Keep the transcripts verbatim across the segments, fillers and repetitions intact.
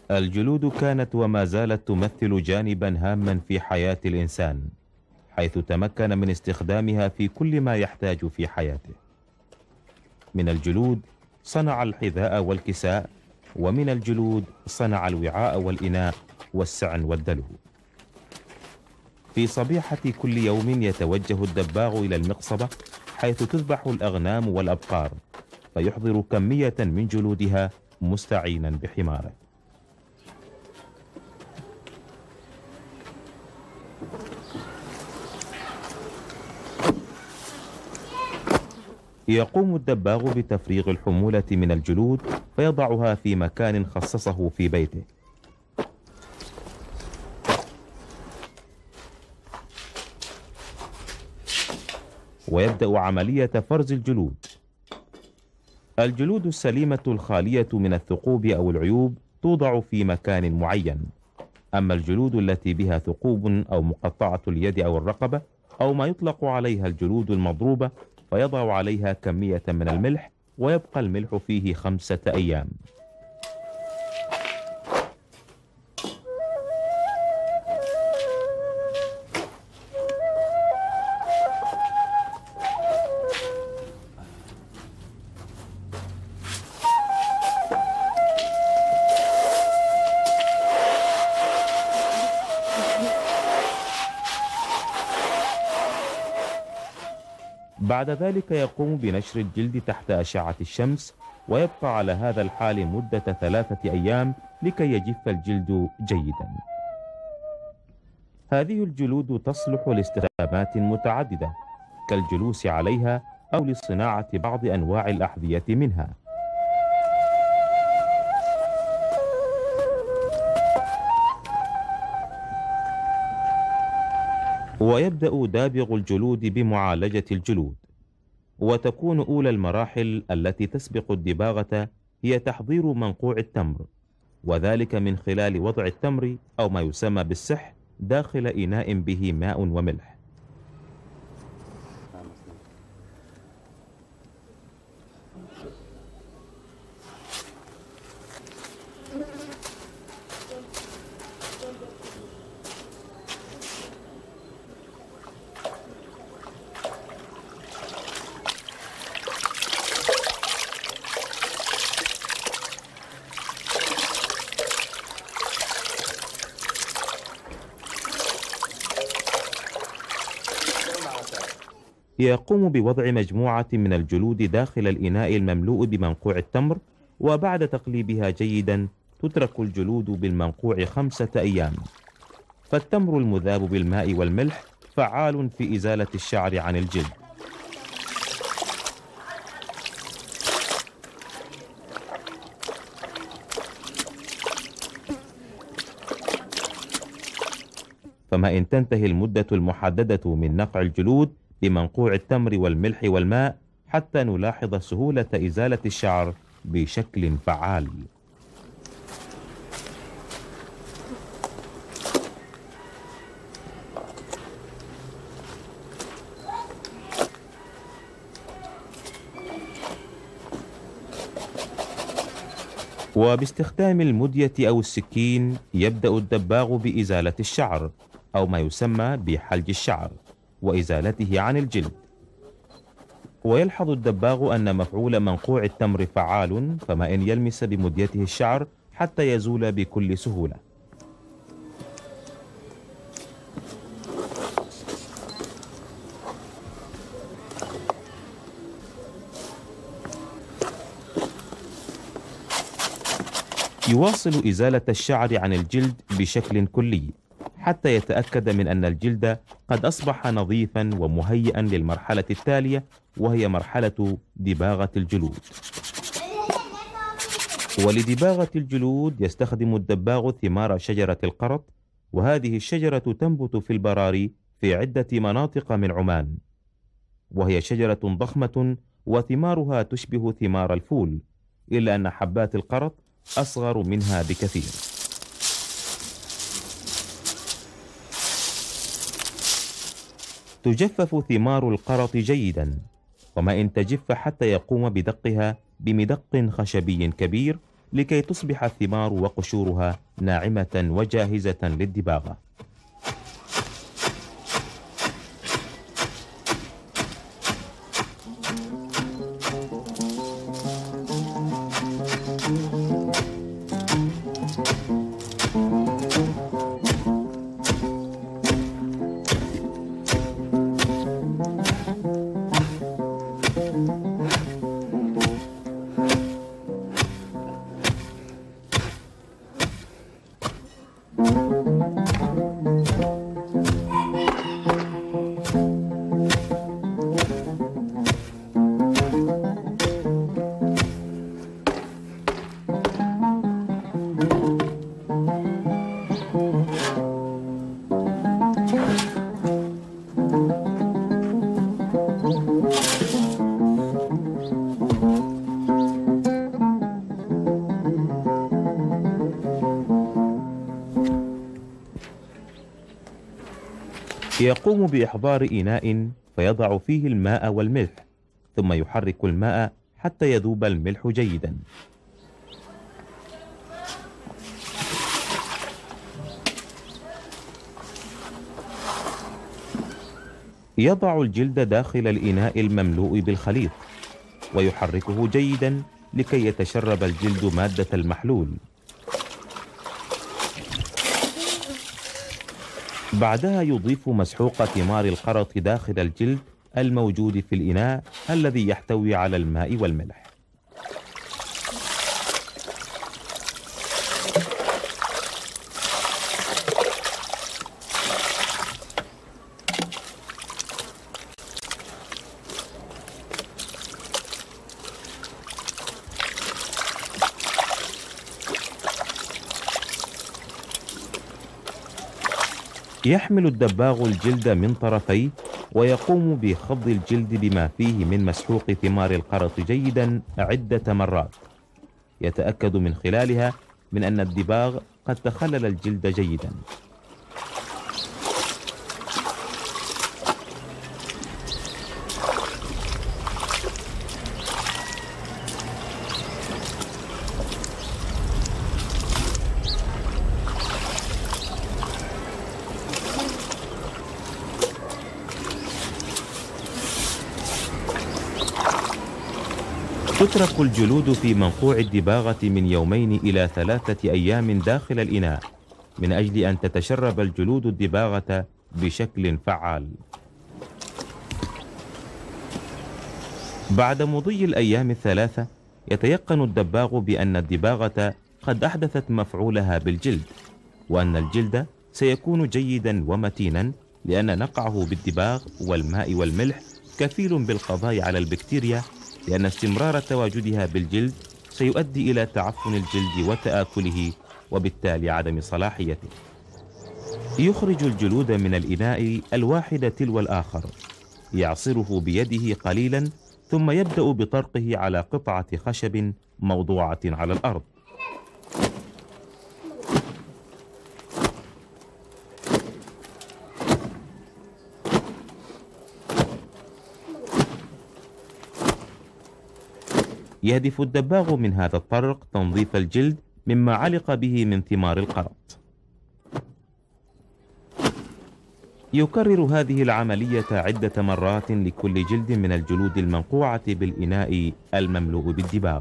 الجلود كانت وما زالت تمثل جانبا هاما في حياة الإنسان، حيث تمكن من استخدامها في كل ما يحتاج في حياته. من الجلود صنع الحذاء والكساء، ومن الجلود صنع الوعاء والإناء والسعن والدلو. في صبيحة كل يوم يتوجه الدباغ إلى المقصبة حيث تذبح الأغنام والأبقار، فيحضر كمية من جلودها مستعينا بحماره. يقوم الدباغ بتفريغ الحمولة من الجلود فيضعها في مكان خصصه في بيته. ويبدأ عملية فرز الجلود. الجلود السليمة الخالية من الثقوب أو العيوب توضع في مكان معين، أما الجلود التي بها ثقوب أو مقطعة اليد أو الرقبة أو ما يطلق عليها الجلود المضروبة فيضع عليها كمية من الملح، ويبقى الملح فيه خمسة أيام. بعد ذلك يقوم بنشر الجلد تحت أشعة الشمس، ويبقى على هذا الحال مدة ثلاثة أيام لكي يجف الجلد جيدا. هذه الجلود تصلح لاستخدامات متعددة كالجلوس عليها أو لصناعة بعض أنواع الأحذية منها. ويبدأ دابغ الجلود بمعالجة الجلود، وتكون أولى المراحل التي تسبق الدباغة هي تحضير منقوع التمر، وذلك من خلال وضع التمر أو ما يسمى بالسح داخل إناء به ماء وملح. يقوم بوضع مجموعة من الجلود داخل الإناء المملوء بمنقوع التمر، وبعد تقليبها جيدا تترك الجلود بالمنقوع خمسة أيام. فالتمر المذاب بالماء والملح فعال في إزالة الشعر عن الجلد. فما إن تنتهي المدة المحددة من نقع الجلود بمنقوع التمر والملح والماء حتى نلاحظ سهولة إزالة الشعر بشكل فعال. وباستخدام المدية أو السكين يبدأ الدباغ بإزالة الشعر أو ما يسمى بحلج الشعر وإزالته عن الجلد. ويلحظ الدباغ أن مفعول منقوع التمر فعال، فما إن يلمس بمديته الشعر حتى يزول بكل سهولة. يواصل إزالة الشعر عن الجلد بشكل كلي حتى يتأكد من أن الجلد قد أصبح نظيفا ومهيئا للمرحلة التالية، وهي مرحلة دباغة الجلود. ولدباغة الجلود يستخدم الدباغ ثمار شجرة القرط، وهذه الشجرة تنبت في البراري في عدة مناطق من عمان، وهي شجرة ضخمة وثمارها تشبه ثمار الفول، إلا أن حبات القرط أصغر منها بكثير. تجفف ثمار القرط جيدا، وما إن تجف حتى يقوم بدقها بمدق خشبي كبير، لكي تصبح الثمار وقشورها ناعمة وجاهزة للدباغة. يقوم بإحضار إناء فيضع فيه الماء والملح، ثم يحرك الماء حتى يذوب الملح جيدا. يضع الجلد داخل الإناء المملوء بالخليط ويحركه جيدا لكي يتشرب الجلد مادة المحلول. بعدها يضيف مسحوق ثمار القرط داخل الجلد الموجود في الإناء الذي يحتوي على الماء والملح. يحمل الدباغ الجلد من طرفيه ويقوم بخض الجلد بما فيه من مسحوق ثمار القرط جيدا عدة مرات، يتأكد من خلالها من أن الدباغ قد تخلل الجلد جيدا. تترك الجلود في منقوع الدباغة من يومين إلى ثلاثة أيام داخل الإناء من أجل أن تتشرب الجلود الدباغة بشكل فعال. بعد مضي الأيام الثلاثة يتيقن الدباغ بأن الدباغة قد أحدثت مفعولها بالجلد، وأن الجلد سيكون جيدا ومتينا لأن نقعه بالدباغ والماء والملح كفيل بالقضاء على البكتيريا، لأن استمرار تواجدها بالجلد سيؤدي إلى تعفن الجلد وتآكله وبالتالي عدم صلاحيته. يخرج الجلود من الإناء الواحد تلو الآخر، يعصره بيده قليلا ثم يبدأ بطرقه على قطعة خشب موضوعة على الأرض. يهدف الدباغ من هذا الطرق تنظيف الجلد مما علق به من ثمار القرط. يكرر هذه العملية عدة مرات لكل جلد من الجلود المنقوعة بالإناء المملوء بالدباغ.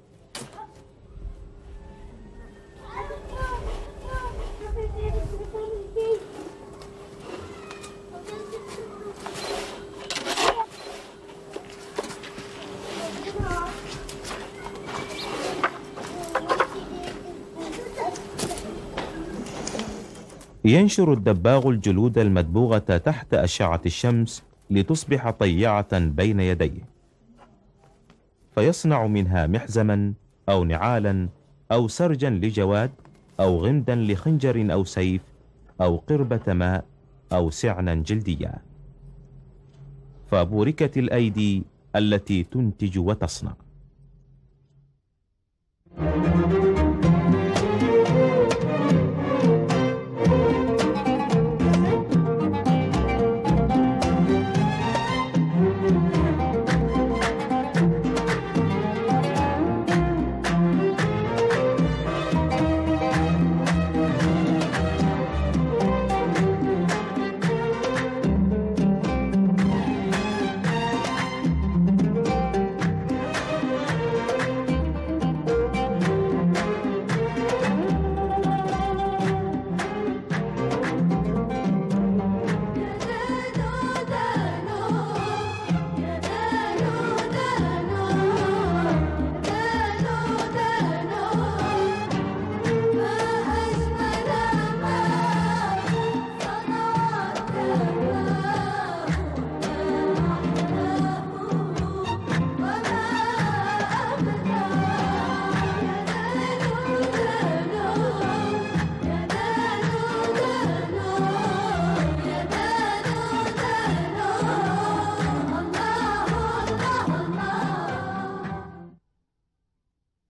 ينشر الدباغ الجلود المدبوغة تحت أشعة الشمس لتصبح طيعة بين يديه، فيصنع منها محزما أو نعالا أو سرجا لجواد أو غمدا لخنجر أو سيف أو قربة ماء أو سعنا جلديا. فبوركت الأيدي التي تنتج وتصنع.